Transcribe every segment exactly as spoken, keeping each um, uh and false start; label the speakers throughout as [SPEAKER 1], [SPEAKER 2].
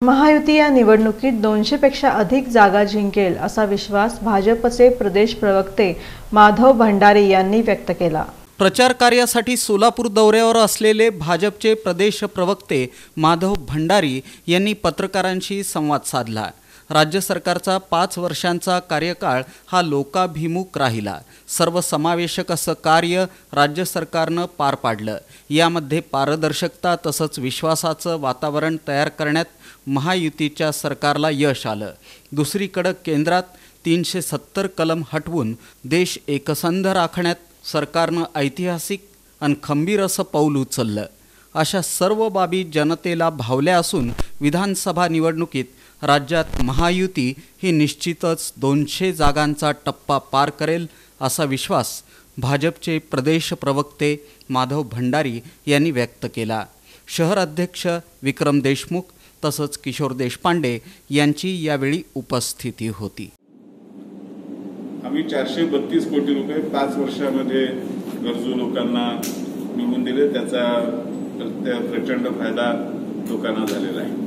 [SPEAKER 1] महायुती या निवडणुकीत दोनशे पेक्षा अधिक जागा जिंकेल असा विश्वास भाजपचे प्रदेश प्रवक्ते माधव भंडारी यांनी व्यक्त केला।
[SPEAKER 2] प्रचार कार्यासाठी सोलापूर दौऱ्यावर असलेले भाजपचे प्रदेश प्रवक्ते माधव भंडारी यांनी पत्रकारांशी संवाद साधला। राज्य सरकारचा पाच वर्षांचा कार्यकाळ हा लोकाभिमुख राहिला। सर्वसमावेशक असं कार्य राज्य सरकारनं पार पाडलं। यामध्ये पारदर्शकता तसंच विश्वासाचं वातावरण तयार करण्यात महायुतीच्या सरकारला यश आलं। दुसरीकडे केंद्रात तीनशे सत्तर कलम हटवून देश एकसंध राखण्यात सरकारनं ऐतिहासिक आणि खंबीर असं पाऊल उचललं। अशा सर्व बाबी जनतेला भावल्या असून विधानसभा निवडणुकीत राज्यात महायुती ही निश्चितच दोनशे जागांचा टप्पा पार करेल असा विश्वास भाजपचे प्रदेश प्रवक्ते माधव भंडारी यांनी व्यक्त केला। शहर अध्यक्ष विक्रम देशमुख तसंच किशोर देशपांडे यांची यावेळी उपस्थिती होती।
[SPEAKER 3] आम्ही चारशे बत्तीस कोटी रुपये पाच वर्षामध्ये गरजू लोकांना मिळवून दिले। त्याचा प्रचंड फायदा लोकांना झालेला आहे।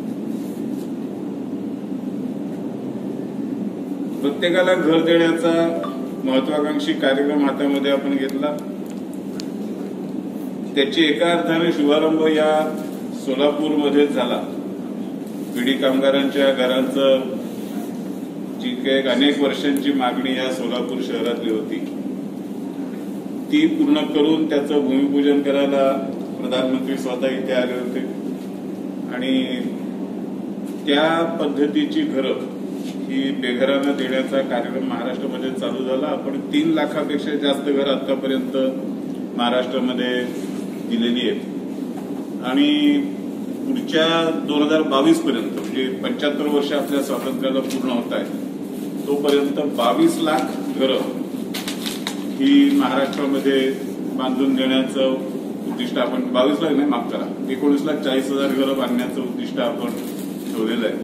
[SPEAKER 3] प्रत्येकाला घर देण्याचा महत्वाकांक्षी कार्यक्रम हातामध्ये आपण घेतला। त्याची एका अर्थाने शुभारंभ या सोलापूरमध्ये झाला। पिढी कामगारांच्या घरांचं जी काही अनेक वर्षांची मागणी या सोलापूर शहरातली होती ती पूर्ण करून त्याचं भूमिपूजन करायला प्रधानमंत्री स्वतः इथे आले होते आणि त्या पद्धतीची घरं ही बेघरांना देण्याचा कार्यक्रम महाराष्ट्रामध्ये चालू झाला। आपण तीन लाखापेक्षा जास्त घरं आतापर्यंत महाराष्ट्रामध्ये दिलेली आहेत आणि पुढच्या दोन हजार बावीस पर्यंत म्हणजे पंच्याहत्तर वर्ष आपल्या स्वातंत्र्याला पूर्ण होत आहे तोपर्यंत बावीस लाख घरं ही महाराष्ट्रामध्ये बांधून देण्याचं उद्दिष्ट आपण बावीस लाख नाही माफ करा एकोणीस लाख चाळीस हजार घरं बांधण्याचं उद्दिष्ट आपण ठेवलेलं आहे।